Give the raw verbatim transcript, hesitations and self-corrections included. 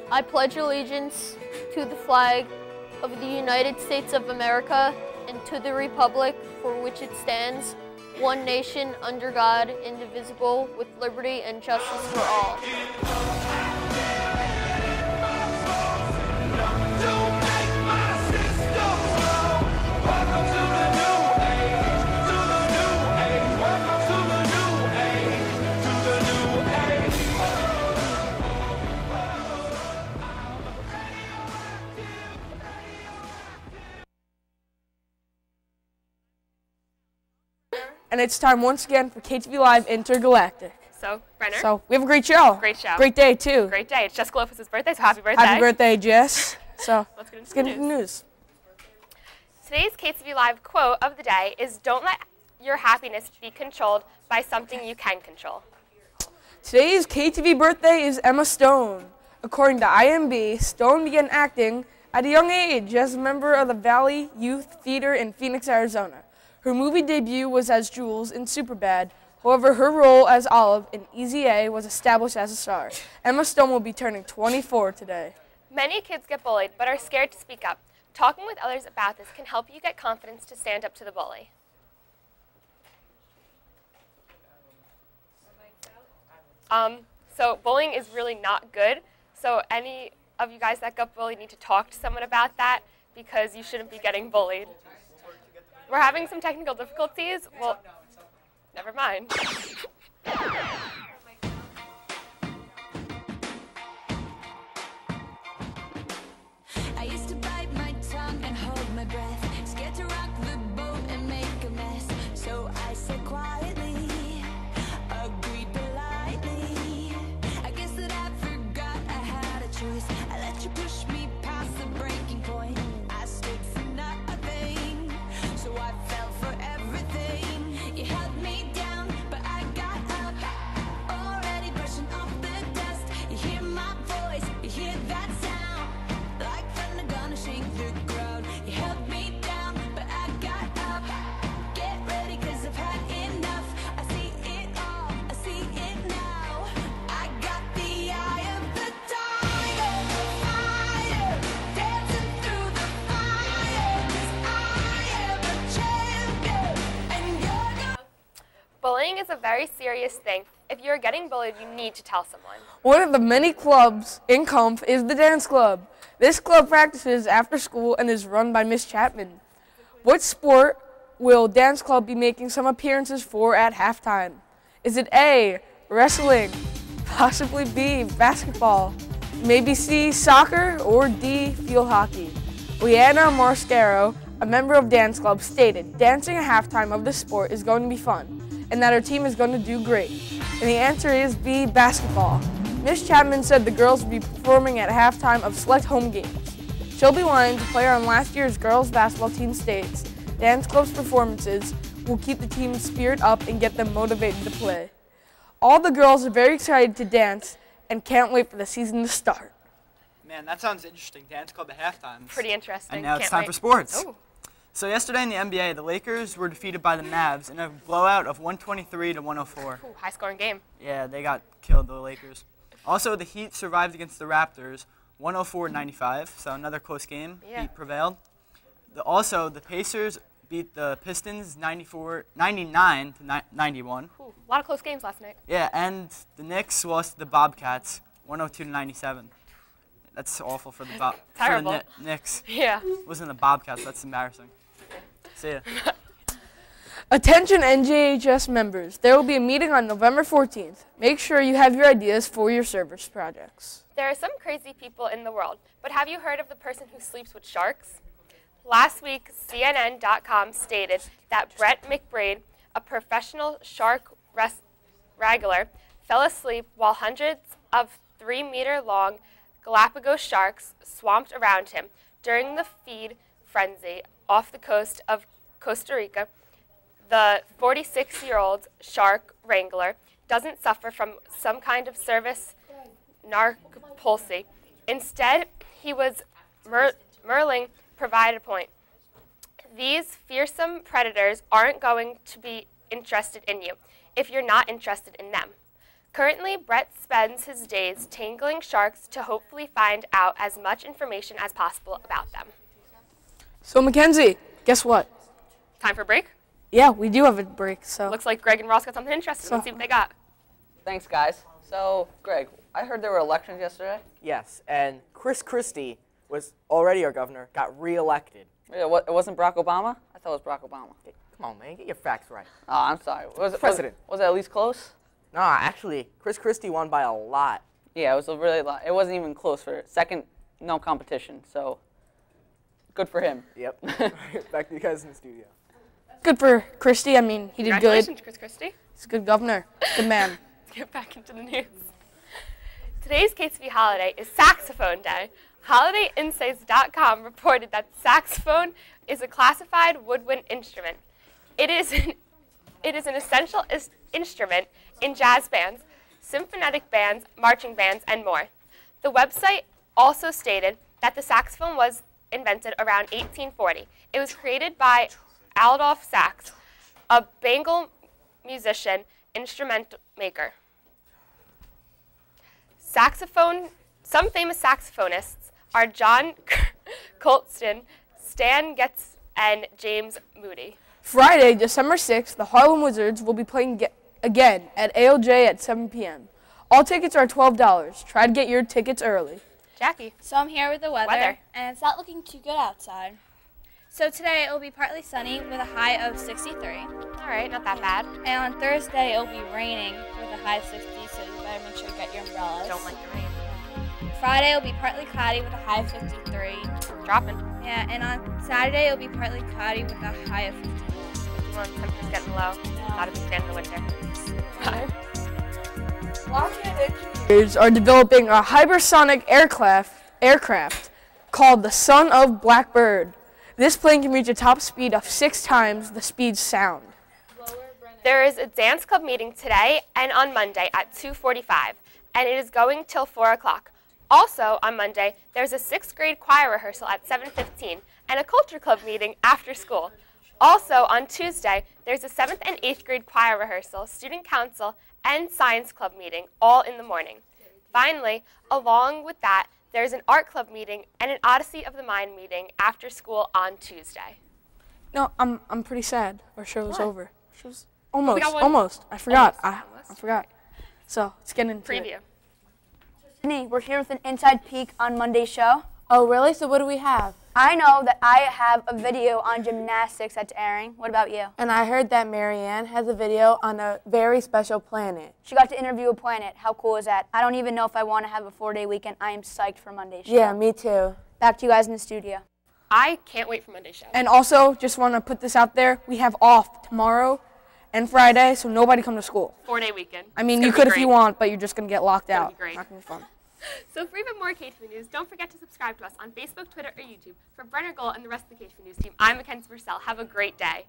I pledge allegiance to the flag of the United States of America and to the republic for which it stands, one nation under God, indivisible, with liberty and justice for all. And it's time once again for K T V Live Intergalactic. So, Brenner. So, we have a great show. Great show. Great day, too. Great day. It's Jessica Lopez's birthday, so happy birthday. Happy birthday, Jess. So, let's get into, let's get the, into the news. Today's K T V Live quote of the day is, "Don't let your happiness be controlled by something you can control." Today's K T V birthday is Emma Stone. According to I M B, Stone began acting at a young age as a member of the Valley Youth Theater in Phoenix, Arizona. Her movie debut was as Jules in Superbad. However, her role as Olive in Easy A was established as a star. Emma Stone will be turning twenty-four today. Many kids get bullied but are scared to speak up. Talking with others about this can help you get confidence to stand up to the bully. Um, so bullying is really not good. So any of you guys that got bullied need to talk to someone about that because you shouldn't be getting bullied. We're having some technical difficulties. Well, never mind. I used to bite my tongue and hold my breath, scared to rock the boat and make a mess. So I said quietly, agreed politely. I guess that I forgot I had a choice. I let you push me past the breaking point. I stood for nothing, so I fell for everything. You held me down, but I got up, already brushing off the dust. You hear my voice, you hear that sound, like thunder gonna shake the ground. You held me down, but I got up. Get ready, cause I've had enough. I see it all, I see it now. I got the eye of the tiger, fighter, dancing through the fire. Cause I am a champion, and you're gonna. Bullying is a very serious thing. If you're getting bullied, you need to tell someone. One of the many clubs in Kumpf is the dance club. This club practices after school and is run by Miss Chapman. What sport will dance club be making some appearances for at halftime? Is it A, wrestling, possibly B, basketball, maybe C, soccer, or D, field hockey? Leanna Marscaro, a member of dance club, stated dancing at halftime of this sport is going to be fun and that her team is going to do great. And the answer is B, basketball. Miss Chapman said the girls will be performing at halftime of select home games. Shelby Lyons, a player on last year's girls basketball team, states dance club's performances will keep the team's spirit up and get them motivated to play. All the girls are very excited to dance and can't wait for the season to start. Man, that sounds interesting. Dance club at halftime. Pretty interesting. And now it's Can't time wait. for sports. Oh. So yesterday in the N B A, the Lakers were defeated by the Mavs in a blowout of one twenty-three to one oh four. Ooh, high-scoring game. Yeah, they got killed, the Lakers. Also, the Heat survived against the Raptors, one oh four to ninety-five, so another close game. Yeah. Heat prevailed. The, also, the Pacers beat the Pistons ninety-four, ninety-nine to ninety-one. Ooh, a lot of close games last night. Yeah, and the Knicks lost to the Bobcats, one oh two to ninety-seven. That's awful for the, Bob Terrible. for the Knicks. Yeah. It wasn't the Bobcats, that's embarrassing. See ya. Attention N J H S members, there will be a meeting on November fourteenth. Make sure you have your ideas for your service projects. There are some crazy people in the world, but have you heard of the person who sleeps with sharks? Last week, C N N dot com stated that Brett McBride, a professional shark res- wrangler, fell asleep while hundreds of three-meter-long Galapagos sharks swamped around him during the feed frenzy off the coast of Costa Rica. The forty-six-year-old shark wrangler doesn't suffer from some kind of service narcolepsy. Instead, he was Mer- Merling provided a point. These fearsome predators aren't going to be interested in you if you're not interested in them. Currently, Brett spends his days tangling sharks to hopefully find out as much information as possible about them. So Mackenzie, guess what? Time for a break? Yeah, we do have a break, so. Looks like Greg and Ross got something interesting. Let's see what they got. Thanks, guys. So, Greg, I heard there were elections yesterday. Yes, and Chris Christie was already our governor, got reelected. Yeah, what, it wasn't Barack Obama? I thought it was Barack Obama. Come on, man, get your facts right. Oh, I'm sorry. Was it President. Was, was it at least close? No, actually, Chris Christie won by a lot. Yeah, it was a really lot. It wasn't even close for second, no competition. So, good for him. Yep. Back to you guys in the studio. Good for Christie. I mean, he did good. Congratulations, Chris Christie. He's a good governor. Good man. Let's get back into the news. Today's K T V holiday is Saxophone Day. holiday insights dot com reported that saxophone is a classified woodwind instrument. It is an, it is an essential is instrument in jazz bands, symphonic bands, marching bands, and more. The website also stated that the saxophone was invented around eighteen forty. It was created by Adolph Sax, a Bengal musician, instrument maker. Saxophone, some famous saxophonists are John Colston, Stan Getz, and James Moody. Friday, December sixth, the Harlem Wizards will be playing ge- again at A L J at seven p m All tickets are twelve dollars. Try to get your tickets early. Jackie. So I'm here with the weather, Weather. and it's not looking too good outside. So today it will be partly sunny with a high of sixty-three. All right, not that bad. And on Thursday it will be raining with a high of sixty, so you better make sure you get your umbrellas. Don't like the rain. Friday it will be partly cloudy with a high of fifty-three. Dropping. Yeah, and on Saturday it will be partly cloudy with a high of fifty-one. Well, temperature's getting low. Not a big fan of the winter. Engineers are developing a hypersonic aircraft, aircraft called the Son of Blackbird. This plane can reach a top speed of six times the speed of sound. There is a dance club meeting today and on Monday at two forty-five, and it is going till four o'clock. Also, on Monday, there's a sixth grade choir rehearsal at seven fifteen and a culture club meeting after school. Also, on Tuesday, there's a seventh and eighth grade choir rehearsal, student council, and science club meeting, all in the morning. Finally, along with that, there's an art club meeting and an Odyssey of the Mind meeting after school on Tuesday. No, I'm I'm pretty sad. Our show was What? over. Show's almost, got one- almost. I forgot. Almost, I, almost. I forgot. So let's get into it. Preview. Sydney, we're here with an inside peek on Monday's show. Oh, really? So what do we have? I know that I have a video on gymnastics that's airing. What about you? And I heard that Marianne has a video on a very special planet. She got to interview a planet. How cool is that? I don't even know if I want to have a four-day weekend. I am psyched for Monday's show. Yeah, me too. Back to you guys in the studio. I can't wait for Monday's show. And also, just want to put this out there. We have off tomorrow and Friday, so nobody come to school. Four-day weekend. I mean, It's you gonna could be if you great. want, but you're just going to get locked gonna out. be great. Not going to be fun. So for even more K T V news, don't forget to subscribe to us on Facebook, Twitter, or YouTube. For Brenner Gold and the rest of the K T V news team, I'm Mackenzie Purcell. Have a great day.